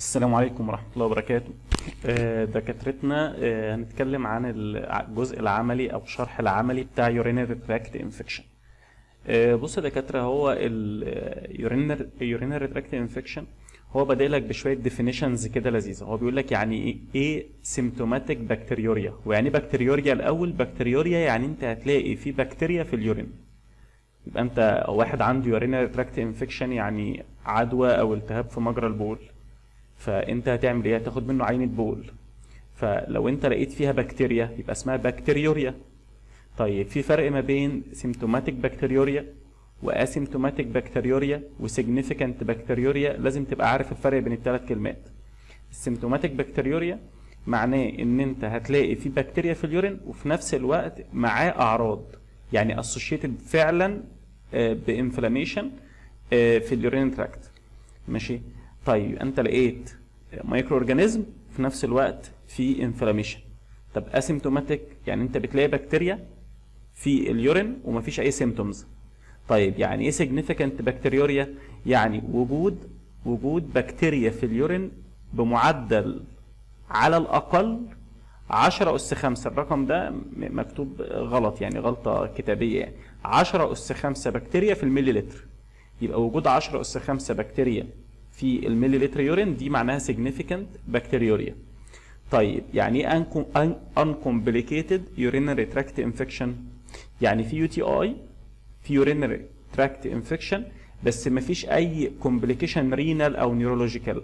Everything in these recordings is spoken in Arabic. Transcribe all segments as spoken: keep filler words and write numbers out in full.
السلام عليكم ورحمة الله وبركاته. آه، دكاترتنا آه، هنتكلم عن الجزء العملي أو الشرح العملي بتاع urinary tract infection. آه، بص يا دكاترة، هو ال urinary tract infection هو بادئ لك بشوية definitions كده لذيذة. هو بيقول لك يعني إيه symptomatic bacteriuria، ويعني بكتيريوريا الأول. بكتيريوريا يعني أنت هتلاقي في بكتيريا في اليورين. يبقى أنت واحد عنده urinary tract infection يعني عدوى أو التهاب في مجرى البول، فانت هتعمل ايه؟ هتاخد منه عينة بول، فلو انت لقيت فيها بكتيريا يبقى اسمها بكتيريوريا. طيب في فرق ما بين سيمتوماتيك بكتيريوريا واسيمتوماتيك بكتيريوريا وسيجنيفيكانت بكتيريوريا. لازم تبقى عارف الفرق بين الثلاث كلمات. السيمتوماتيك بكتيريوريا معناه ان انت هتلاقي في بكتيريا في اليورين وفي نفس الوقت معاه اعراض، يعني اسوشيتد فعلا بانفلاميشن في اليورين تراكت. ماشي. طيب انت لقيت مايكرو اورجانيزم في نفس الوقت في انفلاميشن. طب اسيمتوماتيك يعني انت بتلاقي بكتيريا في اليورين ومفيش اي سيمتومز. طيب يعني ايه سيجنيفيكانت بكتيريوريا؟ يعني وجود وجود بكتيريا في اليورين بمعدل على الاقل عشرة اس خمسة. الرقم ده مكتوب غلط، يعني غلطه كتابيه، يعني عشرة اس خمسة بكتيريا في الملي لتر. يبقى وجود عشرة اس خمسة بكتيريا في الملي لتر يورين دي معناها significant بكتيريوريا. طيب يعني ايه uncomplicated urinary tract infection؟ يعني في يو تي اي في urinary tract infection بس ما فيش اي complication renal او neurological.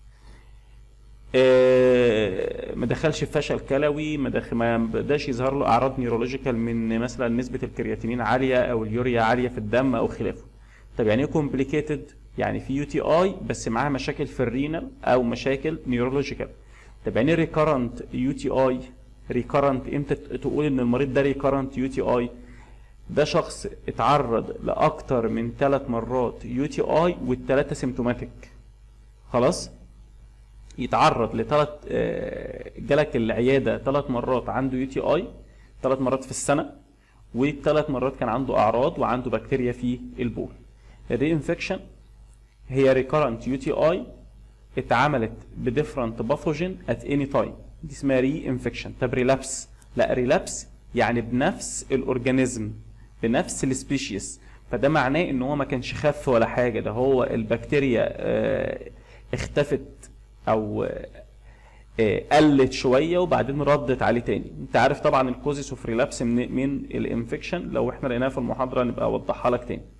آه ما دخلش في فشل كلوي، ما دخل ما بداش يظهر له اعراض نيورولوجيكال من مثلا نسبه الكرياتينين عاليه او اليوريا عاليه في الدم او خلافه. طب يعني ايه complicated؟ يعني في يو تي اي بس معاها مشاكل في الرينال او مشاكل نيورولوجيكال. طب يعني ريكارنت يو تي اي؟ ريكارنت امتى تقول ان المريض ده ريكارنت يو تي اي؟ ده شخص اتعرض لاكتر من ثلاث مرات يو تي اي والثلاثه سيمتوماتيك. خلاص؟ يتعرض لثلاث جالك العياده ثلاث مرات عنده يو تي اي، ثلاث مرات في السنه، والثلاث مرات كان عنده اعراض وعنده بكتيريا في البول. الري انفكشن هي ريكارنت يو تي اي اتعملت بديفرنت باثوجين ات اني تايم، دي اسمها ري انفكشن. طب ريلابس؟ لا، ريلابس يعني بنفس الاورجانيزم بنفس السبيشيز، فده معناه ان هو ما كانش خف ولا حاجه، ده هو البكتيريا اه اختفت او اه قلت شويه وبعدين ردت عليه تاني. انت عارف طبعا الكوزيس اوف ريلابس من, من الانفكشن، لو احنا لقيناها في المحاضره نبقى اوضحها لك تاني.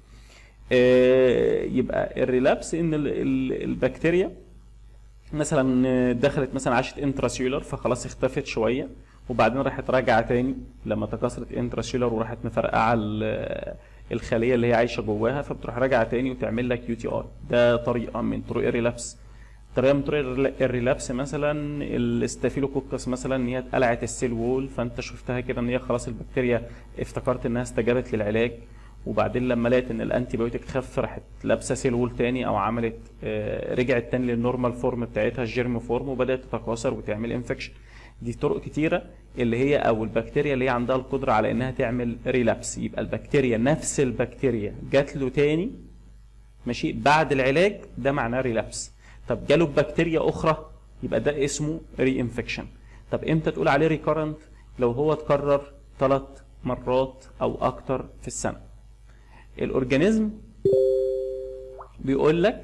يبقى الريلابس ان البكتيريا مثلا دخلت مثلا عاشت انتراسيولر فخلاص اختفت شويه وبعدين راحت راجعه تاني لما تكاثرت انتراسيولر وراحت مفرقعه الخليه اللي هي عايشه جواها، فبتروح راجعه تاني وتعمل لك يو تي اي. ده طريقه من طرق الريلابس. طريقه من طرق الريلابس مثلا الاستافيلوكوكس مثلا، ان هي اتقلعت السيل وول، فانت شفتها كده ان هي خلاص البكتيريا افتكرت انها استجابت للعلاج، وبعدين لما لقيت ان الانتي بايوتيك خف راحت لابسه سيل وول تاني او عملت آه رجعت تاني للنورمال فورم بتاعتها الجيرم فورم وبدات تتكاثر وتعمل انفكشن. دي طرق كتيره اللي هي او البكتيريا اللي هي عندها القدره على انها تعمل ريلابس. يبقى البكتيريا نفس البكتيريا جات له تاني ماشي بعد العلاج، ده معناه ريلابس. طب جاله بكتيريا اخرى يبقى ده اسمه ري انفكشن. طب امتى تقول عليه ريكارنت؟ لو هو اتكرر ثلاث مرات او اكتر في السنه. الاورجانيزم بيقول لك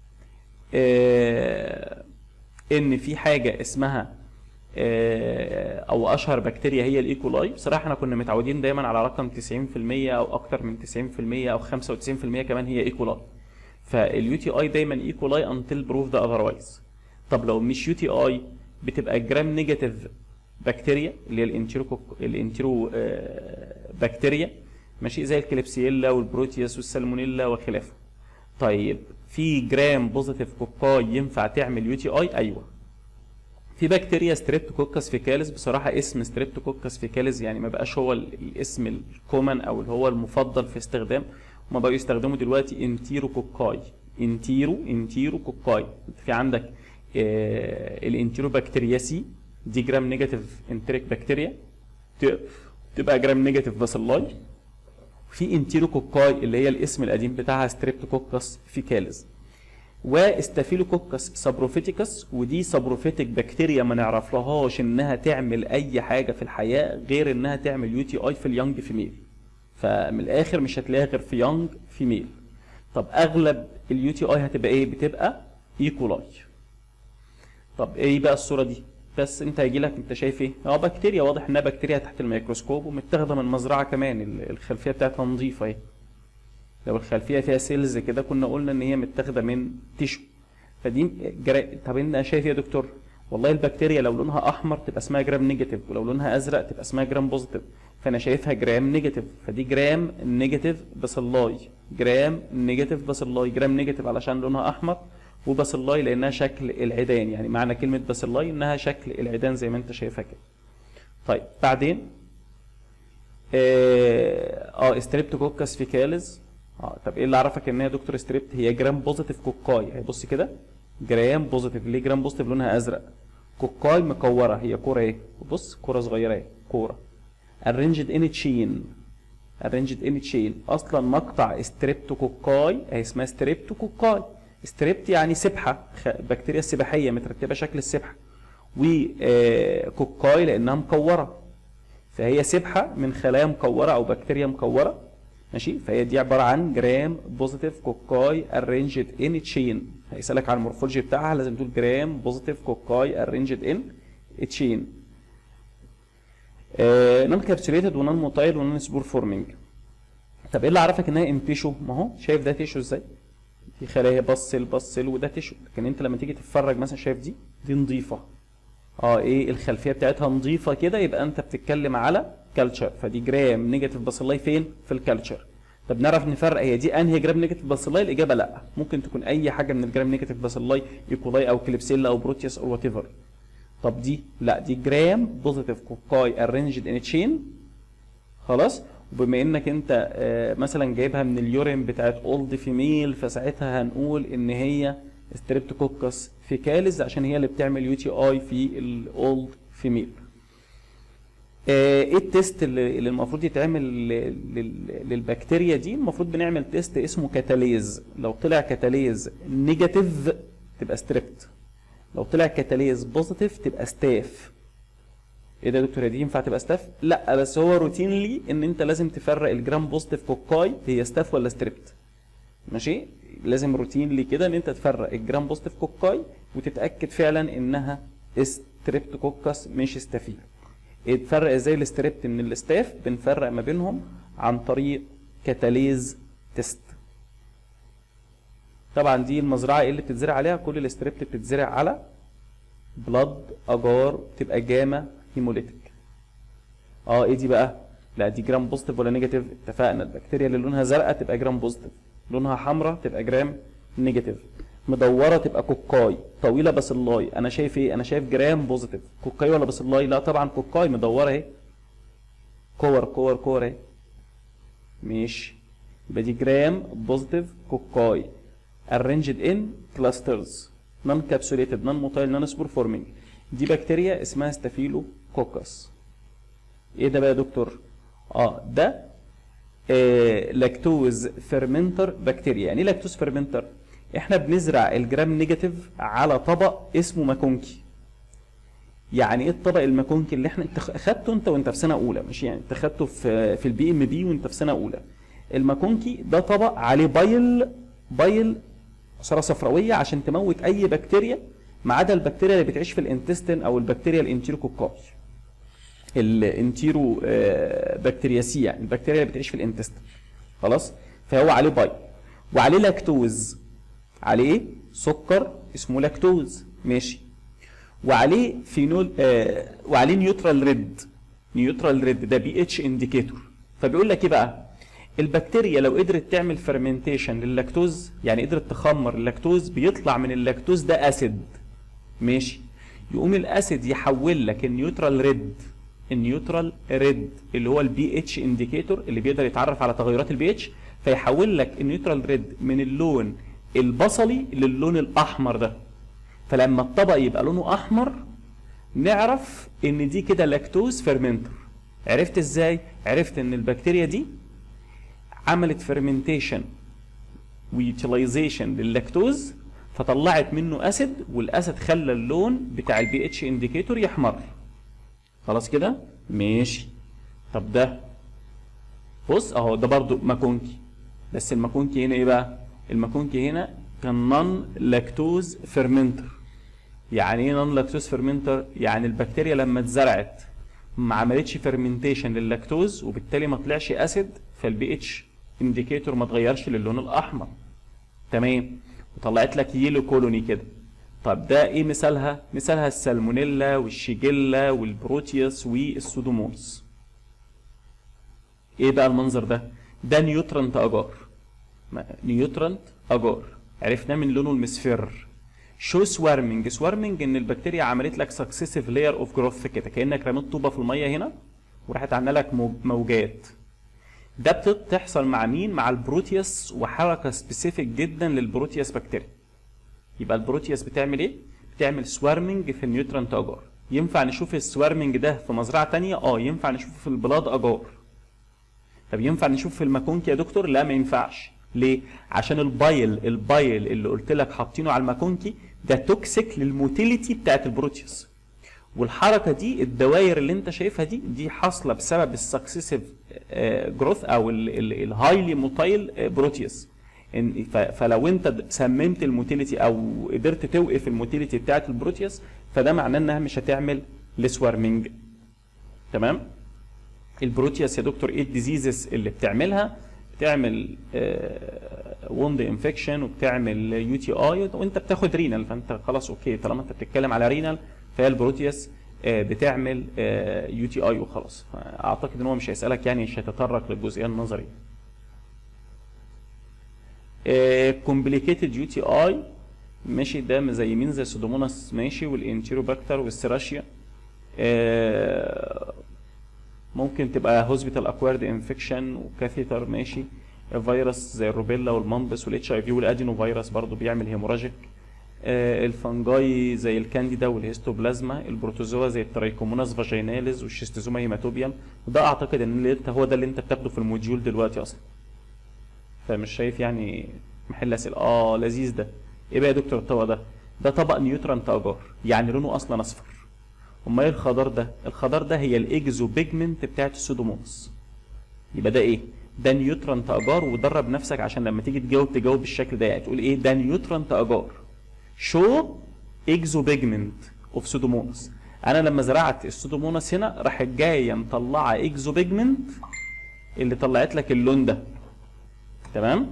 اه ان في حاجه اسمها اه او اشهر بكتيريا هي الايكولاي. بصراحه احنا كنا متعودين دايما على رقم تسعين في المية او اكتر من تسعين في المية او خمسة وتسعين في المية كمان هي ايكولاي. فاليو تي اي دايما ايكولاي انتل بروف ذا اذروايز. طب لو مش يو تي اي بتبقى جرام نيجاتيف بكتيريا اللي هي الانتيرو الانتيرو اه بكتيريا ماشي، زي الكليبسيلا والبروتياس والسالمونيلا وخلافه. طيب في جرام بوزيتيف كوكاي ينفع تعمل يو تي اي؟ ايوه. في بكتيريا ستريبتوكوكس فيكاليس، بصراحه اسم ستريبتوكوكس فيكاليس يعني ما بقاش هو الاسم الكومن او اللي هو المفضل في استخدام، هما بقوا يستخدموا دلوقتي انتيرو كوكاي. انتيرو انتيرو كوكاي. في عندك آه الانتيرو بكتيرياسي، دي جرام نيجاتيف انتريك بكتيريا تبقى جرام نيجاتيف باسيلاي. في انتيرو كوكاي اللي هي الاسم القديم بتاعها ستريبتوكوكس فيكاليس. وستافيلوكوكس سابروفيتيكس، ودي سابروفيتيك بكتيريا ما نعرفلهاش انها تعمل اي حاجه في الحياه غير انها تعمل يو تي اي في اليونج فيميل. فمن الاخر مش هتلاقيها غير في يونج فيميل. طب اغلب اليو تي اي هتبقى ايه؟ بتبقى ايكولاي. طب ايه بقى الصوره دي؟ بس انت هيجي لك انت شايف ايه؟ اه بكتيريا، واضح انها بكتيريا تحت الميكروسكوب ومتاخده من مزرعه كمان، الخلفيه بتاعتها نظيفه اهي. لو الخلفيه فيها سيلز كده كنا قلنا ان هي متاخده من تيشو. فدي جرا... طب انت شايف ايه يا دكتور؟ والله البكتيريا لو لونها احمر تبقى اسمها جرام نيجاتيف، ولو لونها ازرق تبقى اسمها جرام بوزيتيف. فانا شايفها جرام نيجاتيف، فدي جرام نيجاتيف باسيلاي، جرام نيجاتيف باسيلاي، جرام نيجاتيف علشان لونها احمر، وباسيلاي لانها شكل العيدان. يعني معنى كلمه باسيلاي انها شكل العيدان زي ما انت شايفها كده. طيب بعدين اه, آه ستريبتوكوكس فيكاليز. اه طب ايه اللي عرفك ان هي دكتور ستريبت؟ هي جرام بوزيتيف كوكاي. اهي بص كده، جرام بوزيتيف. ليه جرام بوزيتيف؟ لونها ازرق. كوكاي مكوره، هي كوره اهي، بص كوره صغيره اهي، كوره arranged in chain. arranged in chain اصلا مقطع ستريبتوكوكاي اهي اسمها ستريبتوكوكاي. ستريبت يعني سبحه، بكتيريا السباحيه مترتبه شكل السبحه، وكوكاي لانها مكوره، فهي سبحه من خلايا مكوره او بكتيريا مكوره. ماشي، فهي دي عباره عن جرام بوزيتيف كوكاي ارينجد ان تشين. هيسالك على المورفولوجي بتاعها لازم تقول جرام بوزيتيف كوكاي ارينجد ان تشين. نون كابسوليتد ونون موتايل ونون سبور فورمينج. طب ايه اللي عرفك انها ان تيشو؟ ما هو شايف ده تيشو ازاي؟ دي خلايا بصل بصل وده تيشو، لكن انت لما تيجي تتفرج مثلا شايف دي دي نظيفه. اه ايه الخلفيه بتاعتها نظيفه كده، يبقى انت بتتكلم على كلتشر. فدي جرام نيجاتيف باسيلاي فين؟ في الكلتشر. طب نعرف نفرق هي دي انهي جرام نيجاتيف باسيلاي؟ الاجابه لا، ممكن تكون اي حاجه من الجرام نيجاتيف باسيلاي، ايكولاي او كليبسيلا او بروتيوس او وات ايفر. طب دي لا، دي جرام بوزيتيف كوكاي ارينجد ان تشين. خلاص، وبما انك انت آه مثلا جايبها من اليورين بتاعت اولد فيميل، فساعتها هنقول ان هي ستريبتوكوكس فيكاليز عشان هي اللي بتعمل يو تي اي في الاولد فيميل. ايه التيست اللي المفروض يتعمل للبكتيريا دي؟ المفروض بنعمل تيست اسمه كاتاليز. لو طلع كاتاليز نيجاتيف تبقى ستريبت، لو طلع كاتاليز بوزيتيف تبقى ستاف. ايه ده يا دكتور، دي ينفع تبقى ستاف؟ لا، بس هو روتينلي ان انت لازم تفرق الجرام بوزيتيف كوكاي هي ستاف ولا ستريبت. ماشي، لازم روتينلي كده ان انت تفرق الجرام بوزيتيف كوكاي وتتاكد فعلا انها ستريبتوكوكس مش ستافيل. تفرق ازاي الستريبت من الستاف؟ بنفرق ما بينهم عن طريق كاتاليز تيست. طبعا دي المزرعه اللي بتتزرع عليها كل الستريبت بتتزرع على بلاد اجار، بتبقى جاما هيموليتيك. اه ايه دي بقى؟ لا دي جرام بوزيتيف ولا نيجاتيف؟ اتفقنا البكتيريا اللي لونها زرقاء تبقى جرام بوزيتيف، لونها حمراء تبقى جرام نيجاتيف، مدوره تبقى كوكاي، طويله باسيلاي. انا شايف ايه؟ انا شايف جرام بوزيتيف. كوكاي ولا باسيلاي؟ لا طبعا كوكاي، مدوره اهي، كور كور كور اهي. ماشي، يبقى دي جرام بوزيتيف كوكاي arranged in clusters non capsulated non motile non spore forming. دي بكتيريا اسمها ستافيلوكوكس. ايه ده بقى يا دكتور؟ اه ده آه لاكتوز فيرمنتر بكتيريا. يعني ايه لاكتوز فيرمنتر؟ احنا بنزرع الجرام نيجاتيف على طبق اسمه ماكونكي. يعني ايه الطبق الماكونكي اللي احنا انت خدته انت وانت في سنه اولى؟ مش يعني انت خدته في في البي ام بي وانت في سنه اولى. الماكونكي ده طبق عليه بايل، بايل عصاره صفراويه عشان تموت اي بكتيريا ما عدا البكتيريا اللي بتعيش في الانتستين او البكتيريا الانتيروكوكاي، الانتيرو بكتيرياسي، يعني البكتيريا اللي بتعيش في الانتستين. خلاص، فهو عليه بايل وعليه لاكتوز، عليه سكر اسمه لاكتوز. ماشي، وعليه فينول آه وعليه نيوترال ريد. نيوترال ريد ده بي اتش انديكيتور. فبيقول لك ايه بقى؟ البكتيريا لو قدرت تعمل فرمنتيشن لللاكتوز، يعني قدرت تخمر اللاكتوز، بيطلع من اللاكتوز ده اسيد. ماشي، يقوم الاسيد يحول لك النيوترال ريد، النيوترال ريد اللي هو البي اتش انديكيتور اللي بيقدر يتعرف على تغيرات البي اتش، فيحول لك النيوترال ريد من اللون البصلي للون الاحمر ده. فلما الطبق يبقى لونه احمر نعرف ان دي كده لاكتوز فيرمنتر. عرفت ازاي؟ عرفت ان البكتيريا دي عملت فيرمنتيشن ويوتيلايزيشن لللاكتوز، فطلعت منه اسيد، والاسيد خلى اللون بتاع البي اتش انديكيتور يحمر. خلاص كده ماشي. طب ده بص اهو، ده برضو ماكونكي، بس الماكونكي هنا ايه بقى؟ الماكونكي هنا كان نون لاكتوز فيرمنتر. يعني ايه نون لاكتوز فيرمنتر؟ يعني البكتيريا لما اتزرعت ما عملتش فيرمنتيشن لللاكتوز، وبالتالي ما طلعش اسيد، فالبي اتش انديكيتور ما اتغيرش للون الاحمر. تمام. وطلعت لك يلو كولوني كده. طب ده ايه مثالها؟ مثالها السالمونيلا والشيجيلا والبروتيوس والسودومونس. ايه بقى المنظر ده؟ ده نيوترنت اجار. نيوترنت اجار عرفناه من لونه المصفر. شو سوارمنج؟ سوارمنج ان البكتيريا عملت لك سكسيسيف لاير اوف جروث كده، كانك رميت طوبه في الميه هنا وراحت عامله لك موجات. ده بتحصل مع مين؟ مع البروتيوس، وحركه سبيسيفيك جدا للبروتيوس بكتيريا. يبقى البروتيوس بتعمل ايه؟ بتعمل سوارمنج في النيوترنت اجار. ينفع نشوف السوارمنج ده في مزرعه ثانيه؟ اه ينفع نشوفه في البلاد اجار. طب ينفع نشوف في الماكونكي يا دكتور؟ لا ما ينفعش. ليه؟ عشان البايل البايل اللي قلت لك حاطينه على الماكونكي ده توكسيك للموتيليتي بتاعت البروتيوس. والحركه دي، الدوائر اللي انت شايفها دي دي حاصله بسبب السكسيسيف جروث او الهايلي موتايل بروتيوس. فلو انت سممت الموتيليتي او قدرت توقف الموتيليتي بتاعت البروتيوس، فده معناه انها مش هتعمل السوارمنج. تمام؟ البروتيوس يا دكتور ايه الديزيزز اللي بتعملها؟ بتعمل ووند انفكشن، وبتعمل يو تي اي، وانت بتاخد رينال، فانت خلاص اوكي طالما انت بتتكلم على رينال فهي البروتيوس بتعمل يو تي اي وخلاص. اعتقد ان هو مش هيسالك، يعني مش هيتطرق للجزئيه النظريه. كومبليكيتد يو تي اي ماشي، ده زي مين؟ زي السودوموناس ماشي، والانتيروباكتر والسيراشيا. ممكن تبقى هوسبيتال اكوارد انفكشن وكاثيتر ماشي. فيروس زي الروبيلا والمامبس والاتش اي في والادينو فيروس برضه بيعمل هيموراجيك. آه الفنجاي زي الكانديدا والهيستوبلازما. البروتوزوا زي الترايكوموناس فاجيناليز والشيستوزوما هيماتوبيوم. وده اعتقد ان اللي انت هو ده اللي انت بتاخده في الموديول دلوقتي اصلا، فمش شايف يعني محل اسئله. اه لذيذ ده. ايه بقى يا دكتور الطبق ده؟ ده طبق نيوترانت اجار، يعني لونه اصلا اصفر. امال ايه الخضار ده؟ الخضار ده هي الاكزو بيجمنت بتاعت السودومونس. يبقى ده ايه؟ ده نيوترانت اجار. ودرب نفسك عشان لما تيجي تجاوب تجاوب بالشكل ده، يعني تقول ايه؟ ده نيوترانت اجار شو اكزو بيجمنت اوف سودومونس. انا لما زرعت السودومونس هنا راحت جايه مطلعه اكزو بيجمنت اللي طلعت لك اللون ده. تمام؟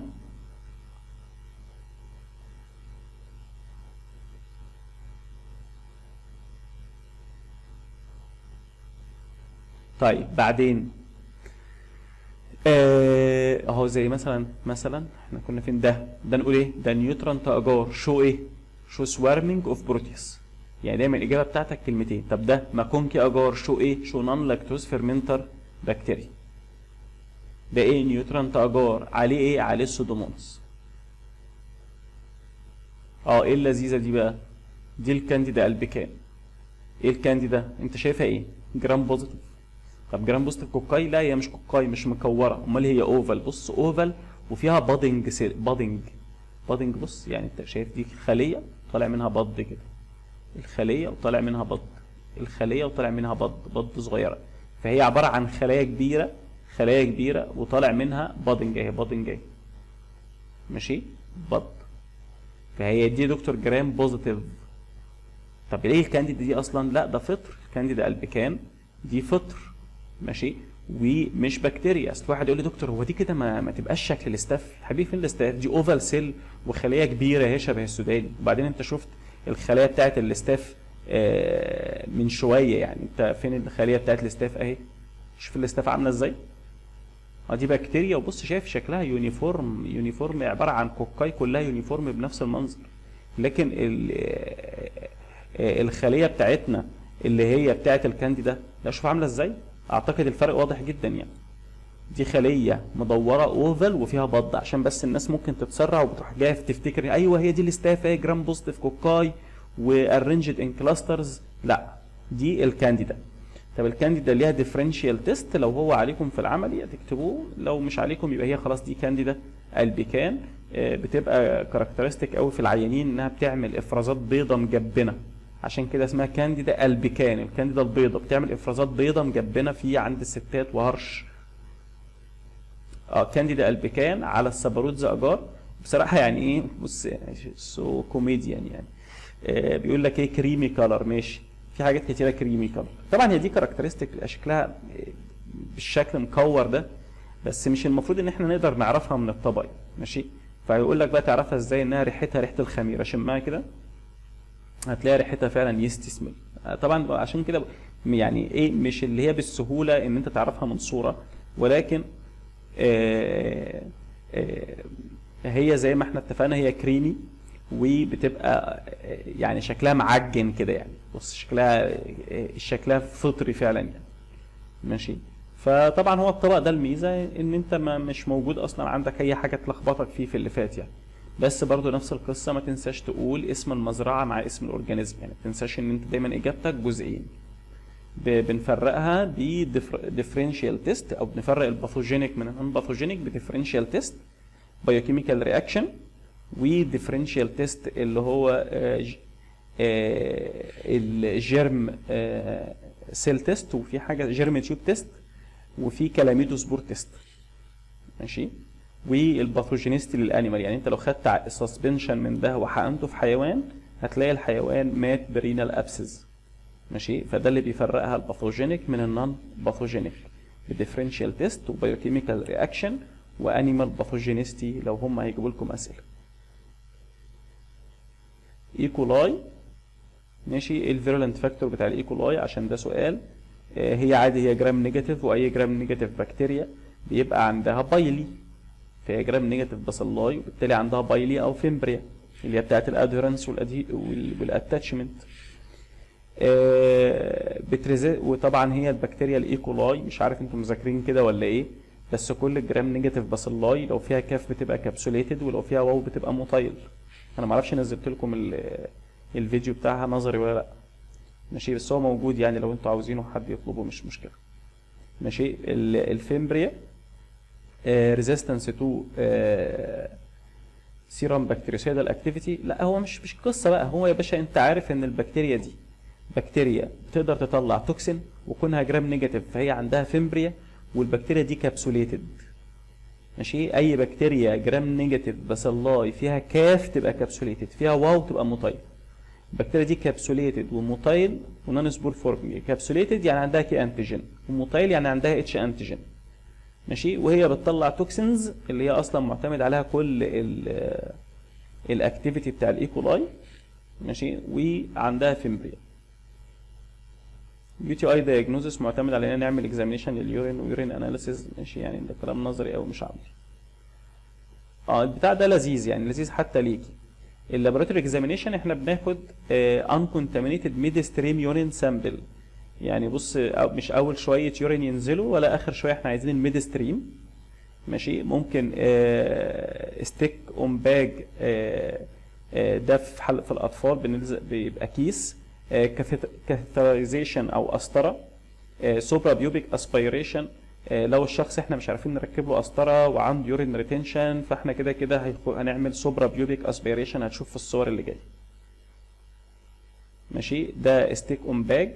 طيب بعدين آه، اهو زي مثلا مثلا احنا كنا فين؟ ده ده نقول ايه؟ ده نيوترانت اجار شو ايه؟ شو سوارمنج اوف بروتيوس. يعني دايما الاجابه بتاعتك كلمتين. طب ده ماكونكي اجار شو ايه؟ شو نون لاكتوز فيرمنتر بكتيريا. ده ايه؟ نيوترانت اجار عليه ايه؟ عليه السودومونس. اه ايه اللذيذه دي بقى؟ دي الكانديدا البيكان. ايه الكانديدا؟ انت شايفها ايه؟ جرام بوزيتيف. طب جرام بوزيتيف كوكاي؟ لا هي مش كوكاي، مش مكوره، امال هي اوفال. بص اوفال وفيها بادنج سيل بادنج بادنج بص يعني انت شايف دي خليه طالع منها بض كده، الخليه وطالع منها بض، الخليه وطالع منها بض بض صغيره. فهي عباره عن خلايا كبيره، خلايا كبيره وطالع منها بادنج اهي، بادنج اهي ماشي، بض. فهي دي دكتور جرام بوزيتيف. طب ليه الكانديدا دي اصلا؟ لا ده فطر، الكانديدا البيكان دي فطر ماشي، ومش بكتيريا. اصل واحد يقول لي دكتور هو دي كده ما, ما تبقاش شكل الاستاف. حبيبي فين الاستاف؟ دي اوفال سيل وخليه كبيره هي شبه السوداني. وبعدين انت شفت الخلايا بتاعت الاستاف آه من شويه، يعني انت فين الخليه بتاعت الاستاف اهي؟ شوف الاستاف عامله ازاي؟ اه دي بكتيريا. وبص شايف شكلها يونيفورم، يونيفورم عباره عن كوكاي كلها يونيفورم بنفس المنظر. لكن الخليه بتاعتنا اللي هي بتاعت الكانديدا لا شوف عامله ازاي. اعتقد الفرق واضح جدا. يعني دي خليه مدوره اوفال وفيها بض، عشان بس الناس ممكن تتسرع وبتروح جايه تفتكر ايوه هي دي الاستاف اهي جرام بوزيتيف كوكاي وارنجد ان كلاسترز. لا دي الكانديدا. طب الكانديدا ليها ديفرنشال تيست، لو هو عليكم في العملي هتكتبوه، لو مش عليكم يبقى هي خلاص دي كانديدا البيكان. بتبقى كاركترستيك قوي في العيانين انها بتعمل افرازات بيضه مجبنه، عشان كده اسمها كانديدا البيكان. الكانديدا البيضه بتعمل افرازات بيضه مجبنه في عند الستات وهرش. اه كانديدا البيكان على السباروتزا اجار. بصراحه يعني ايه، بص سو كوميديان يعني. آه بيقول لك ايه كريمي كلر، ماشي، في حاجات كتيره كريمي كلر. طبعا هي دي كاركترستيك شكلها بالشكل مكور ده، بس مش المفروض ان احنا نقدر نعرفها من الطبق، ماشي. فيقول لك بقى تعرفها ازاي، انها ريحتها ريحه الخميره، شمها كده هتلاقي ريحتها فعلا يست سميل. طبعا عشان كده يعني ايه، مش اللي هي بالسهوله ان انت تعرفها من صوره، ولكن آآ آآ هي زي ما احنا اتفقنا هي كريمي، وبتبقى يعني شكلها معجن كده يعني، بص شكلها شكلها فطري فعلا يعني، ماشي. فطبعا هو الطبق ده الميزه ان انت ما مش موجود اصلا عندك اي حاجه تلخبطك فيه في اللي فات يعني. بس برضو نفس القصه، ما تنساش تقول اسم المزرعه مع اسم الاورجانيزم، يعني ما تنساش ان انت دايما اجابتك جزئين. بنفرقها بديفرنشال تيست، او بنفرق الباثوجينيك من النون باثوجينيك بديفرنشال تيست، بايوكيميكال رياكشن، وديفرنشال تيست اللي هو الجيرم سيل تيست، وفي حاجه جيرم تيوب تيست، وفي كلاميدوسبور تيست، ماشي. والباثوجينيستي للانيمال، يعني انت لو خدت سسبنشن من ده وحقنته في حيوان هتلاقي الحيوان مات برينال ابسز، ماشي. فده اللي بيفرقها الباثوجينيك من النون باثوجينيك بديفرنشال تيست وبايوكيميكال رياكشن وانيمال باثوجينيستي لو هم هيجيبوا لكم اسئله. ايكولاي، ماشي. الفيرولنت فاكتور بتاع الايكولاي عشان ده سؤال. آه هي عادي هي جرام نيجاتيف، واي جرام نيجاتيف بكتيريا بيبقى عندها بايلي، فهي جرام نيجاتيف باسيلاي، وبالتالي عندها بايلي او فيمبريا اللي هي بتاعت الادهيرنس والاتاتشمنت. آه بتريزي، وطبعا هي البكتيريا الايكولاي، مش عارف انتم مذاكرين كده ولا ايه، بس كل جرام نيجاتيف باسيلاي لو فيها كاف بتبقى كابسوليتد، ولو فيها واو بتبقى موتايل. انا ما اعرفش نزلت لكم الفيديو بتاعها نظري ولا لا، ماشي، بس هو موجود يعني لو انتوا عاوزينه حد يطلبه مش مشكله، ماشي. الفيمبريا ريزيستنس تو سيرم بكتيريوسيدال اكتيفيتي. لا هو مش مش قصه بقى، هو يا باشا انت عارف ان البكتيريا دي بكتيريا بتقدر تطلع توكسين، وكونها جرام نيجاتيف فهي عندها فيمبريا، والبكتيريا دي كابسوليتد، ماشي. اي بكتيريا جرام نيجاتيف باسيلاي فيها كاف تبقى كابسوليتد، فيها واو تبقى موتايل. البكتيريا دي كابسوليتد وموتايل ونون سبور فورمينج. كابسوليتد يعني عندها كي انتيجين، وموتايل يعني عندها اتش انتيجين، ماشي. وهي بتطلع توكسينز اللي هي اصلا معتمد عليها كل الاكتيفيتي بتاع الايكولاي، ماشي. وعندها فيمبريا. يو تي اي دايجنوزس معتمد على ان نعمل اكزامينشن لليورين ويورين اناليسيز، ماشي، يعني ده كلام نظري او مش عملي. اه البتاع ده لذيذ يعني، لذيذ حتى ليكي. اللابوراتوري اكزامينشن احنا بناخد انكونتامينيتد ميد ستريم يورين سامبل، يعني بص مش اول شويه يورين ينزلوا ولا اخر شويه، احنا عايزين الميد ستريم، ماشي. ممكن ستيك اون باج، ده في حل في الاطفال بيبقى كيس، كاثيترايزيشن او قسطره، سوبرا بيوبيك اسبيريشن، لو الشخص احنا مش عارفين نركب له قسطره وعنده يورين ريتنشن، فاحنا كده كده هنعمل سوبرا بيوبيك اسبيريشن، هتشوف في الصور اللي جايه، ماشي. ده ستيك اون باج،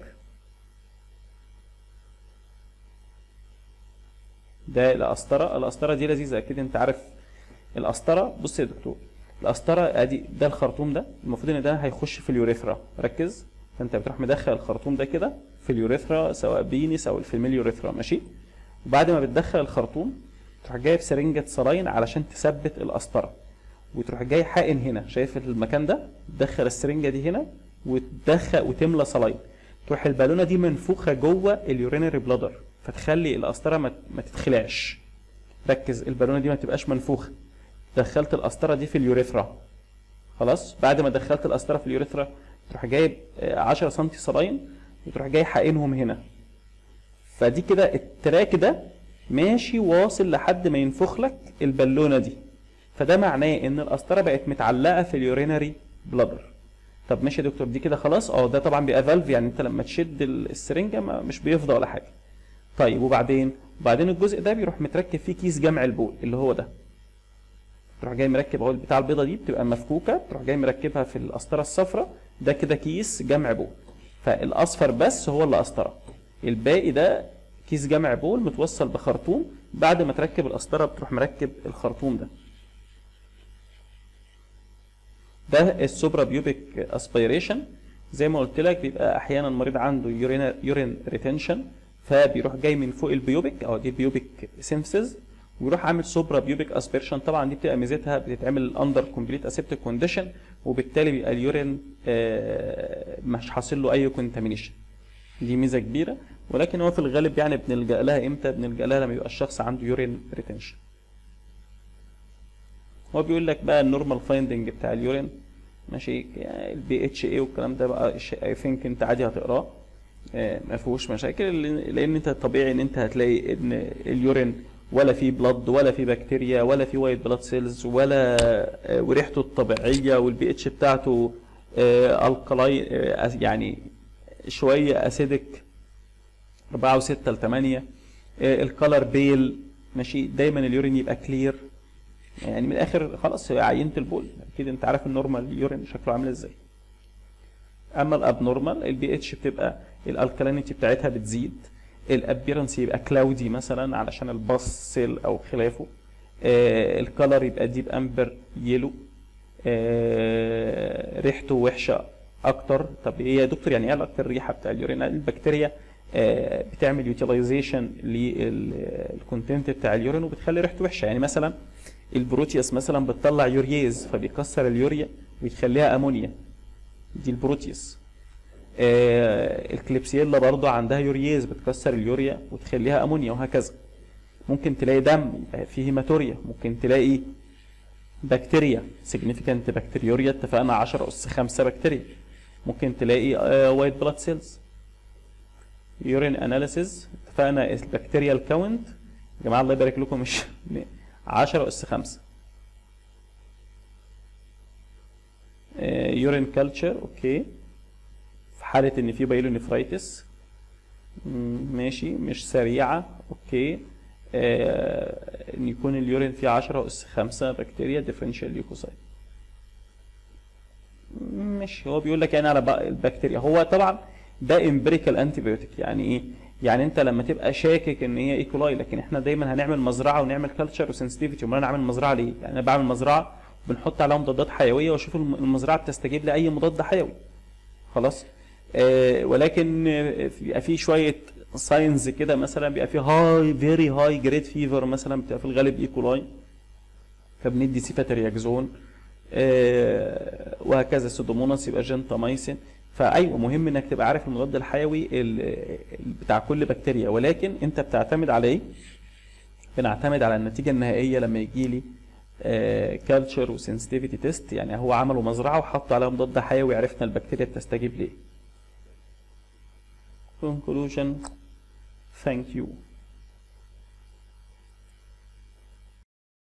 ده القسطره. القسطره دي لذيذه، اكيد انت عارف القسطره. بص يا دكتور، القسطره ادي ده الخرطوم ده، المفروض ان ده هيخش في اليوريثرا، ركز. فانت بتروح مدخل الخرطوم ده كده في اليوريثرا، سواء بينس او الفيميل يوريثرا، ماشي. وبعد ما بتدخل الخرطوم تروح جايب سرنجه صلاين علشان تثبت القسطره، وتروح جاي حقن هنا، شايف المكان ده، تدخل السرنجه دي هنا وتدخل وتملى صلاين، تروح البالونه دي منفوخه جوه اليورينري بلادر، فتخلي القسطره ما تتخلعش. ركز، البالونه دي ما تبقاش منفوخه. دخلت القسطره دي في اليوريثرا، خلاص. بعد ما دخلت القسطره في اليوريثرا تروح جايب عشرة سم صلاين وتروح جاي حقنهم هنا، فدي كده التراك ده ماشي واصل لحد ما ينفخ لك البالونه دي، فده معناه ان القسطره بقت متعلقه في اليورينري بلادر. طب ماشي يا دكتور دي كده خلاص. اه ده طبعا بيبقى فالف، يعني انت لما تشد السرنجه مش بيفضى ولا حاجه. طيب وبعدين وبعدين الجزء ده بيروح متركب فيه كيس جمع البول اللي هو ده. تروح جاي مركب اهو بتاع البيضه دي بتبقى مفكوكه، تروح جاي مركبها في القسطره الصفراء، ده كده كيس جمع بول. فالاصفر بس هو اللي قسطره، الباقي ده كيس جمع بول متوصل بخرطوم. بعد ما تركب القسطره بتروح مركب الخرطوم ده. ده السوبرا بيوبيك اسبيريشن. زي ما قلت لك بيبقى احيانا المريض عنده يورين يورين ريتنشن، فبيروح جاي من فوق البيوبيك او دي البيوبيك سينثيز ويروح عامل سوبرا بيوبيك اسبيرشن. طبعا دي بتبقى ميزتها بتتعمل اندر كومبليت اسيبتيك كونديشن، وبالتالي بيبقى اليورين آه مش حاصل له اي كونتامينيشن. دي ميزه كبيره، ولكن هو في الغالب يعني بنلجا لها امتى؟ بنلجا لها لما يبقى الشخص عنده يورين ريتنشن. هو بيقول لك بقى النورمال فايندنج بتاع اليورين ماشي، يعني البي اتش اي والكلام ده بقى اي ثينك انت عادي هتقراه، آه ما فيهوش مشاكل، لان انت طبيعي ان انت هتلاقي ان اليورين ولا في بلد ولا في بكتيريا ولا في وايت بلاد سيلز ولا آه وريحته الطبيعيه، والبي اتش بتاعته آه الكلاين آه يعني شويه اسيدك أربعة وستة لثمانية، آه الكالر بيل ماشي. دايما اليورين يبقى كلير، يعني من الاخر خلاص عينه البول اكيد انت عارف النورمال يورين شكله عامل ازاي. اما الابنورمال البي اتش بتبقى الالكالينيتي بتاعتها بتزيد، الابيرنس يبقى كلاودي مثلا علشان الباص سيل او خلافه، آه الكالر يبقى ديب امبر يلو، آه ريحته وحشه اكتر. طب ايه يا دكتور يعني ايه اكتر ريحه بتاع اليورين؟ البكتيريا آه بتعمل يوتيلايزيشن للكونتنت بتاع اليورين وبتخلي ريحته وحشه. يعني مثلا البروتياس مثلا بتطلع يورياز فبيكسر اليوريا ويخليها امونيا، دي البروتياس. آه الكليبسيلا برضو عندها يورياز بتكسر اليوريا وتخليها امونيا، وهكذا. ممكن تلاقي دم فيه هيماتوريا، ممكن تلاقي بكتيريا سيجنيفيكانت بكتيريوريا، اتفقنا عشرة أس خمسة بكتيريا. ممكن تلاقي آه وايت بلاد سيلز. يورين اناليسيز اتفقنا البكتيريا الكاونت يا جماعه الله يبارك لكم مش عشرة أس خمسة. يورين كلتشر اوكي في حاله ان في بايلونيفرايتس ماشي مش سريعه اوكي، آه ان يكون اليورين فيه عشرة أس خمسة بكتيريا ديفرنشال ليوكوسايت. ماشي هو بيقول لك يعني على البكتيريا. هو طبعا ده امبريكال انتي بيوتيك. يعني ايه؟ يعني انت لما تبقى شاكك ان هي ايكولاي، لكن احنا دايما هنعمل مزرعه ونعمل كلتشر وسنسيتيفيتي. امال انا اعمل مزرعه ليه؟ يعني انا بعمل مزرعه بنحط عليها مضادات حيويه واشوف المزرعه بتستجيب لاي مضاد حيوي خلاص. آه ولكن بيبقى في شويه ساينز كده، مثلا بيبقى في هاي فيري هاي جريد فيفر مثلا بتبقى في الغالب ايكولاي، فبندي سيفاترياكزون آه وهكذا. سودوموناس يبقى جنتامايسين. فايوه مهم انك تبقى عارف المضاد الحيوي بتاع كل بكتيريا، ولكن انت بتعتمد على ايه؟ بنعتمد على النتيجه النهائيه لما يجي لي كالتشر وسنسيتيفيتي تيست. يعني هو عملوا مزرعه وحطوا عليها مضاد حيوي عرفنا البكتيريا بتستجيب ليه. Conclusion. Thank you.